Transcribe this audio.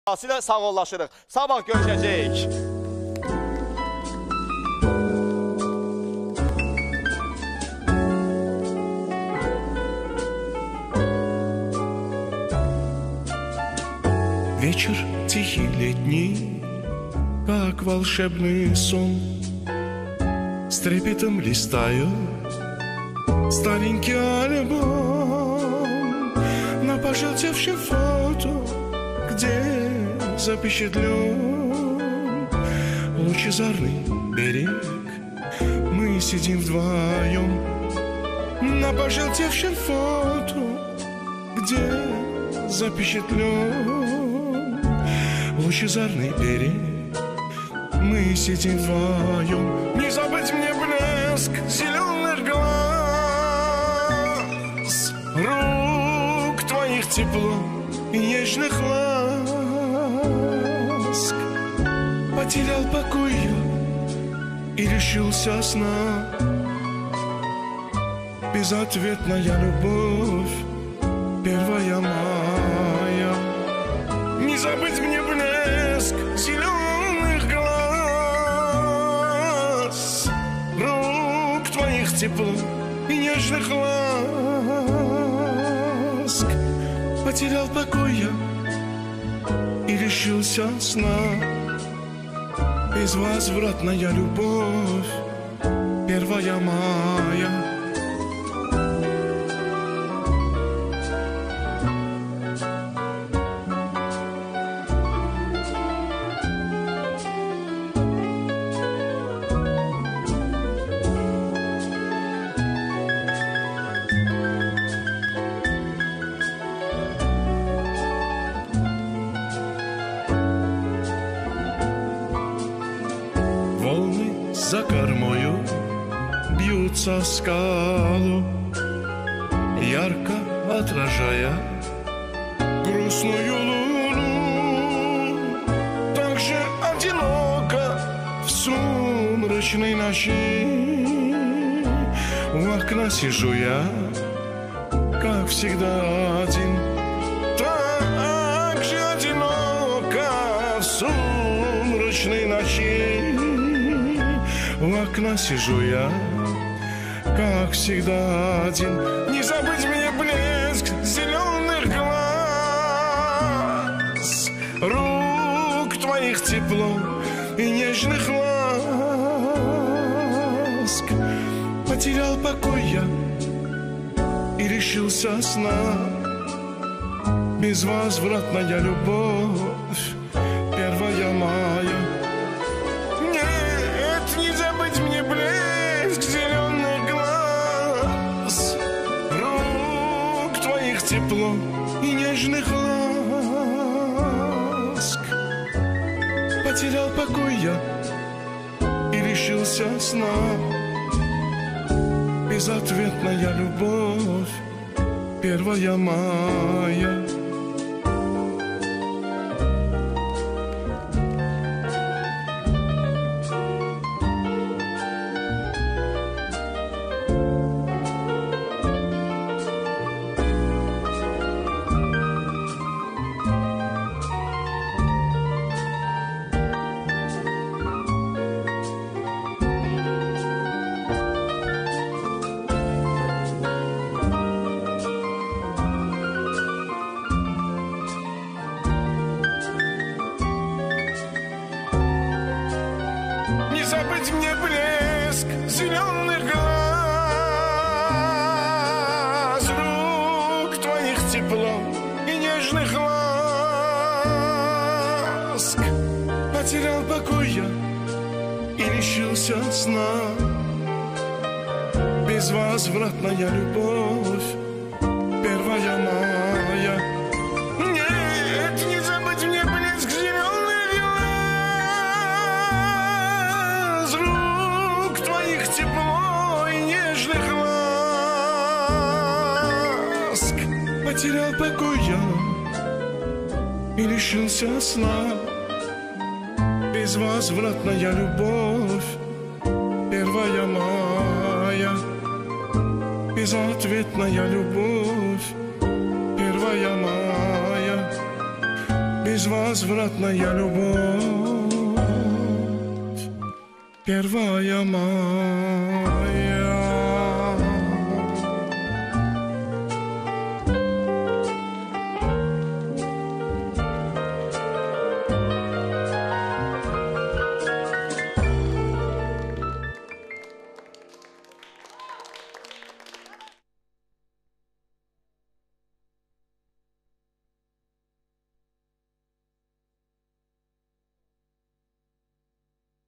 Sizinle sağollaşırıq. Sabah görüşəcəyik. Вечер тихий летний, как волшебный сон, с трепетом листаю старенький альбом на пожелтевшем фото, где запечатлен лучезарный берег. Мы сидим вдвоем на пожелтевшем фото, где запечатлен лучезарный берег. Мы сидим вдвоем. Не забыть мне блеск зеленых глаз, рук твоих тепло и нежных ласк. Потерял покой я и лишился сна. Безответная любовь, 1 мая. Не забыть мне блеск зеленых глаз, рук твоих тепло и нежных ласк. Потерял покой я и лишился сна. Безвозвратная любовь, 1 мая. Волны за кормою бьются о скалу, ярко отражая грустную луну. Так же одиноко в сумрачной ночи у окна сижу я, как всегда один. Так же одиноко в сумрачной ночи у окна сижу я, как всегда один. Не забыть мне блеск зеленых глаз, рук твоих тепло и нежных ласк. Потерял покой я и лишился сна. Безвозвратная любовь, 1 мая. Не забыть мне блеск зеленых глаз, рук твоих тепло и нежных ласк. Потерял покой я и лишился сна. Безответная любовь, 1 мая. Не забыть мне блеск зеленых глаз, рук твоих тепло и нежных ласк. Потерял покой я и лишился сна. Безвозвратная любовь, 1 мая. Нет, не забыть мне блеск зеленых глаз, рук твоих тепло и нежных ласк. Потерял покой я и лишился сна. Безвозвратная любовь, 1 мая. Безответная любовь, 1 мая. безвозвратная любовь, первая моя.